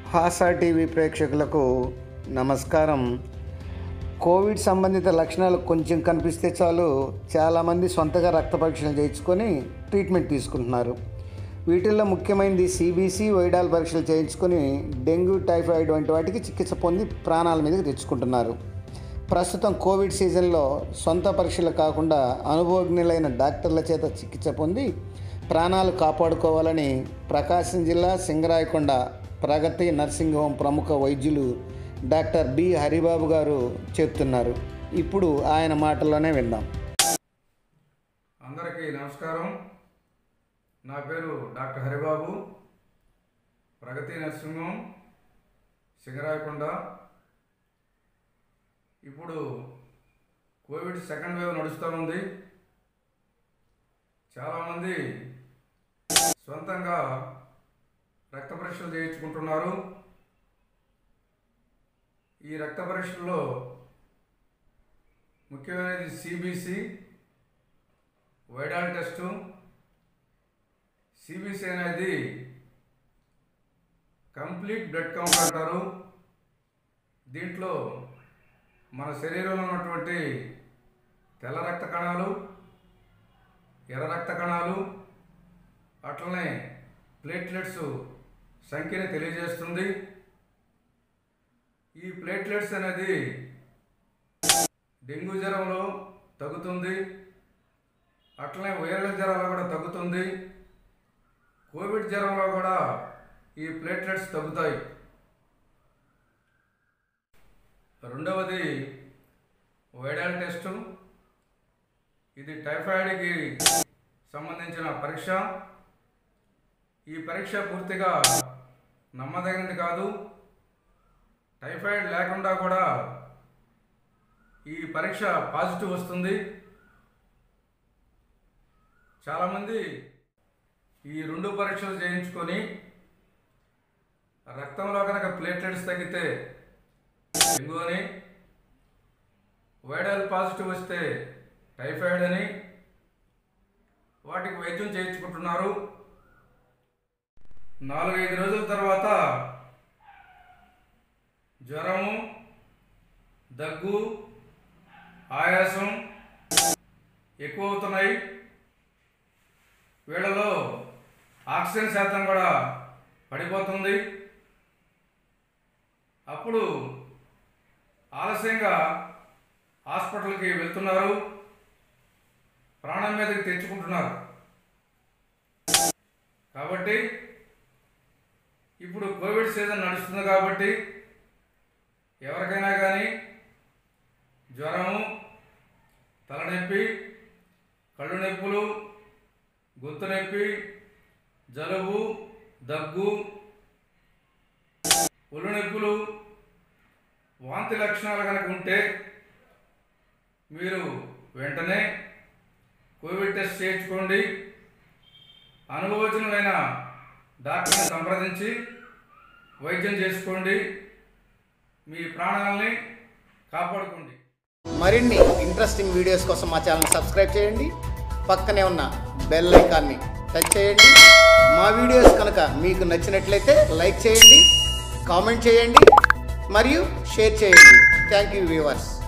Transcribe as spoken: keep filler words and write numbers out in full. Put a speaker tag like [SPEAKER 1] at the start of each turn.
[SPEAKER 1] Hasa TV ప్రేక్షకులకు నమస్కారం. Covid సంబంధిత లక్షణాలు కొంచెం కనిపిస్తే చాలు చాలామంది సొంతగా రక్త పరీక్షలు చేయించుకొని ట్రీట్మెంట్ తీసుకుంటున్నారు. వీటిల్లో ముఖ్యమైనది సిబిసి, వైడాల్ పరీక్షలు చేయించుకొని డెంగ్యూ, టైఫాయిడ్ వంటి వాటికి చికిత్స పొంది ప్రాణాల మీదకి తెచ్చుకుంటున్నారు. ప్రస్తుతం కోవిడ్ సీజన్లో సొంత పరీక్షలు కాకుండా అనుభవజ్ఞులైన డాక్టర్ల చేత చికిత్స పొంది ప్రాణాలు కాపాడుకోవాలని ప్రకాశం జిల్లా సింగరాయకొండ ప్రగతి నర్సింగ్ హోమ్ ప్రముఖ వైద్యులు డాక్టర్ బి హరిబాబు గారు చెప్తున్నారు. ఇప్పుడు ఆయన మాటల్లోనే విందాం.
[SPEAKER 2] అందరికీ నమస్కారం. నా పేరు doctor Haribabu, Pragathi nursing home Singarayakonda. ఇప్పుడు కోవిడ్ సెకండ్ వేవ్ నడుస్తూ ఉంది. చాలామంది సొంతంగా రక్త పరీక్షలు చేయించుకుంటున్నారు. ఈ రక్త పరీక్షల్లో ముఖ్యమైనది సిబిసి, వైడాల్ టెస్టు. సిబిసి అనేది కంప్లీట్ బ్లడ్ కౌంట్ అంటారు. దీంట్లో మన శరీరంలో ఉన్నటువంటి తెల్ల రక్త కణాలు, ఎర్ర రక్త కణాలు, అట్లనే ప్లేట్లెట్స్ సంఖ్యని తెలియజేస్తుంది. ఈ ప్లేట్లెట్స్ అనేది డెంగ్యూ జ్వరంలో తగ్గుతుంది, అట్లనే వైరల్ జ్వరంలో కూడా తగ్గుతుంది. కోవిడ్ జ్వరంలో కూడా ఈ ప్లేట్లెట్స్ తగ్గుతాయి. రెండవది వైడాల్ టెస్టు. ఇది టైఫాయిడ్కి సంబంధించిన పరీక్ష. ఈ పరీక్ష పూర్తిగా నమ్మదగినది కాదు. టైఫాయిడ్ లేకుండా కూడా ఈ పరీక్ష పాజిటివ్ వస్తుంది. చాలామంది ఈ రెండు పరీక్షలు చేయించుకొని రక్తంలో కనుక ప్లేట్లెట్స్ తగ్గితే డెంగ్యూ అని, వైరల్ పాజిటివ్ వస్తే టైఫాయిడ్ అని వాటికి వైద్యం చేయించుకుంటున్నారు. నాలుగైదు రోజుల తర్వాత జ్వరము, దగ్గు, ఆయాసం ఎక్కువ అవుతున్నాయి. వీళ్ళలో ఆక్సిజన్ శాతం కూడా పడిపోతుంది. అప్పుడు ఆలస్యంగా హాస్పిటల్కి వెళ్తున్నారు, ప్రాణం మీదకి తెచ్చుకుంటున్నారు. కాబట్టి ఇప్పుడు కోవిడ్ సీజన్ నడుస్తుంది కాబట్టి ఎవరికైనా కానీ జ్వరము, తలనొప్పి, కళ్ళు నొప్పులు, గొంతు నొప్పి, జలుబు, దగ్గు, ఒళ్ళు నొప్పులు, వాంతి లక్షణాలు కనుక ఉంటే మీరు వెంటనే కోవిడ్ టెస్ట్ చేయించుకోండి. అనుభవజ్ఞులైన డాక్టర్ని సంప్రదించి వైద్యం చేసుకోండి. మీ ప్రాణాలని కాపాడుకోండి.
[SPEAKER 1] మరిన్ని ఇంట్రెస్టింగ్ వీడియోస్ కోసం మా ఛానల్ సబ్స్క్రైబ్ చేయండి. పక్కనే ఉన్న బెల్ ఐకాన్ని టచ్ చేయండి. మా వీడియోస్ కనుక మీకు నచ్చినట్లయితే లైక్ చేయండి, కామెంట్ చేయండి మరియు షేర్ చేయండి. Thank you viewers.